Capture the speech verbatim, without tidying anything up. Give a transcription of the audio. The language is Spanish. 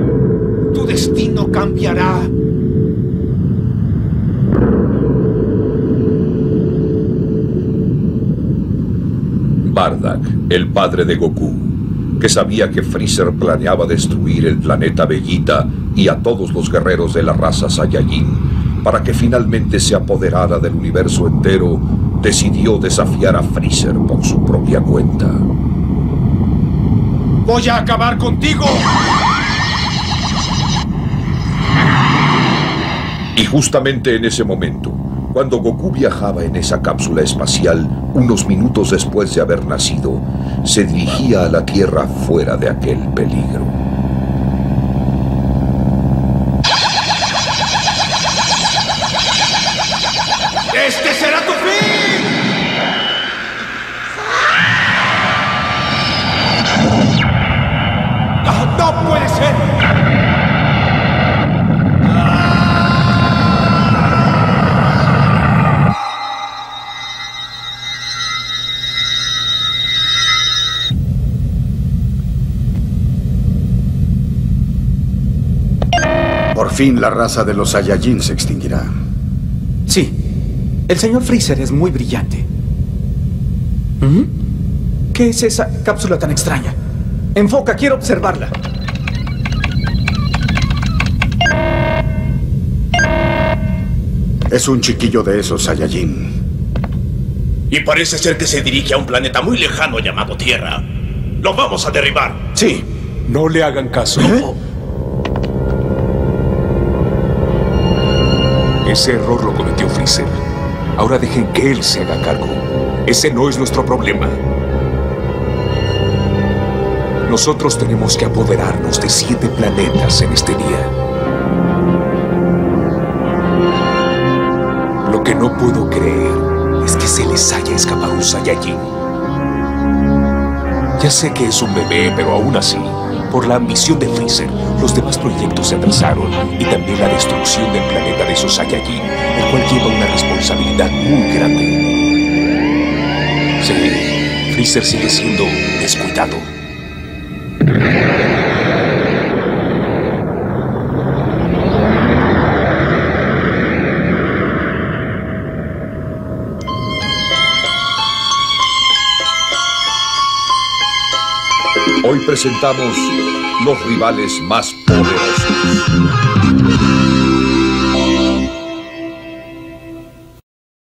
Tu destino cambiará. Bardock, el padre de Goku, que sabía que Freezer planeaba destruir el planeta Vegeta y a todos los guerreros de la raza Saiyajin para que finalmente se apoderara del universo entero, decidió desafiar a Freezer por su propia cuenta. ¡Voy a acabar contigo! Y justamente en ese momento, cuando Goku viajaba en esa cápsula espacial, unos minutos después de haber nacido, se dirigía a la Tierra fuera de aquel peligro. ¡Este será tu fin! ¡No, no puede ser! Por fin la raza de los Saiyajin se extinguirá. Sí. El señor Freezer es muy brillante. ¿Mm? ¿Qué es esa cápsula tan extraña? Enfoca, quiero observarla. Es un chiquillo de esos Saiyajin. Y parece ser que se dirige a un planeta muy lejano llamado Tierra. ¡Lo vamos a derribar! Sí. No le hagan caso. ¿Eh? Ese error lo cometió Freezer. Ahora dejen que él se haga cargo. Ese no es nuestro problema. Nosotros tenemos que apoderarnos de siete planetas en este día. Lo que no puedo creer es que se les haya escapado un Saiyajin. Ya sé que es un bebé, pero aún así, por la ambición de Freezer, los demás proyectos se atrasaron y también la destrucción del planeta de esos Saiyajin, el cual lleva una responsabilidad muy grande. Sí, Freezer sigue siendo descuidado. Hoy presentamos los rivales más poderosos.